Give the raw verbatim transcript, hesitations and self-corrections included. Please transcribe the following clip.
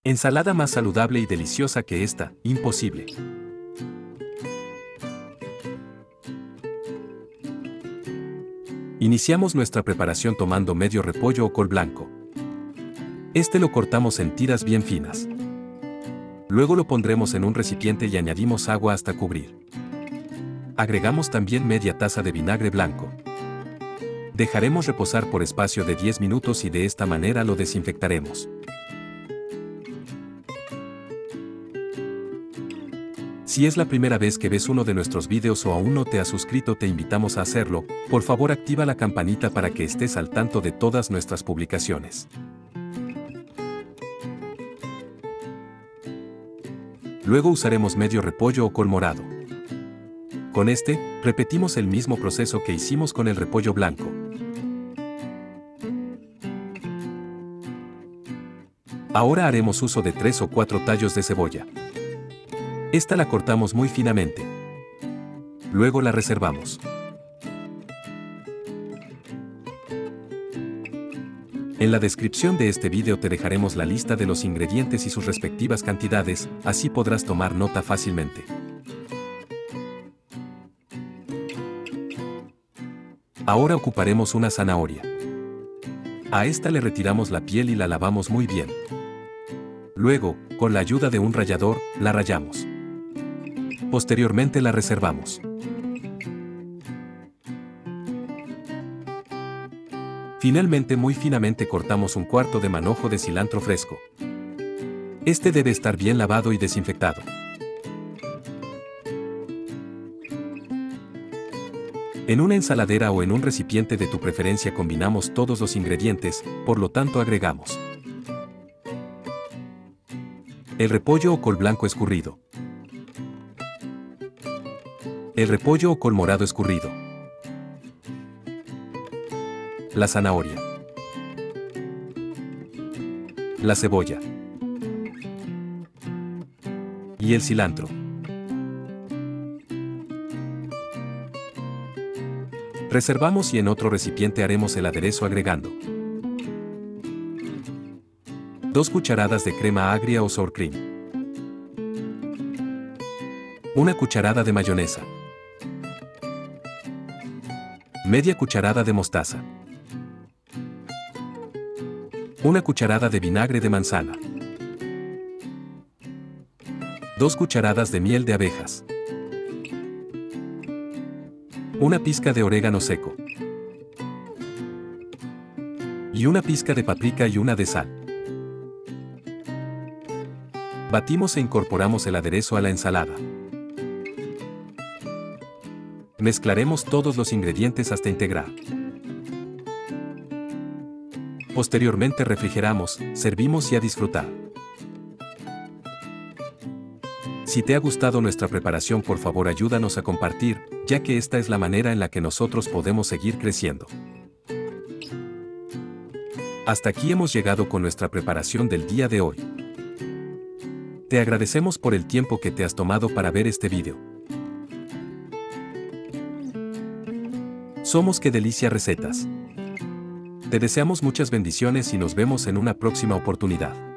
Ensalada más saludable y deliciosa que esta, imposible. Iniciamos nuestra preparación tomando medio repollo o col blanco. Este lo cortamos en tiras bien finas. Luego lo pondremos en un recipiente y añadimos agua hasta cubrir. Agregamos también media taza de vinagre blanco. Dejaremos reposar por espacio de diez minutos y de esta manera lo desinfectaremos. Si es la primera vez que ves uno de nuestros vídeos o aún no te has suscrito, te invitamos a hacerlo. Por favor, activa la campanita para que estés al tanto de todas nuestras publicaciones. Luego usaremos medio repollo o col morado. Con este, repetimos el mismo proceso que hicimos con el repollo blanco. Ahora haremos uso de tres o cuatro tallos de cebolla. Esta la cortamos muy finamente. Luego la reservamos. En la descripción de este video te dejaremos la lista de los ingredientes y sus respectivas cantidades, así podrás tomar nota fácilmente. Ahora ocuparemos una zanahoria. A esta le retiramos la piel y la lavamos muy bien. Luego, con la ayuda de un rallador, la rallamos. Posteriormente la reservamos. Finalmente, muy finamente cortamos un cuarto de manojo de cilantro fresco. Este debe estar bien lavado y desinfectado. En una ensaladera o en un recipiente de tu preferencia combinamos todos los ingredientes, por lo tanto agregamos el repollo o col blanco escurrido, el repollo o col morado escurrido, la zanahoria, la cebolla y el cilantro. Reservamos y en otro recipiente haremos el aderezo agregando dos cucharadas de crema agria o sour cream, una cucharada de mayonesa, media cucharada de mostaza, una cucharada de vinagre de manzana, dos cucharadas de miel de abejas, una pizca de orégano seco y una pizca de paprika y una de sal. Batimos e incorporamos el aderezo a la ensalada. Mezclaremos todos los ingredientes hasta integrar. Posteriormente refrigeramos, servimos y a disfrutar. Si te ha gustado nuestra preparación, por favor ayúdanos a compartir, ya que esta es la manera en la que nosotros podemos seguir creciendo. Hasta aquí hemos llegado con nuestra preparación del día de hoy. Te agradecemos por el tiempo que te has tomado para ver este video. Somos Qué Delicia Recetas. Te deseamos muchas bendiciones y nos vemos en una próxima oportunidad.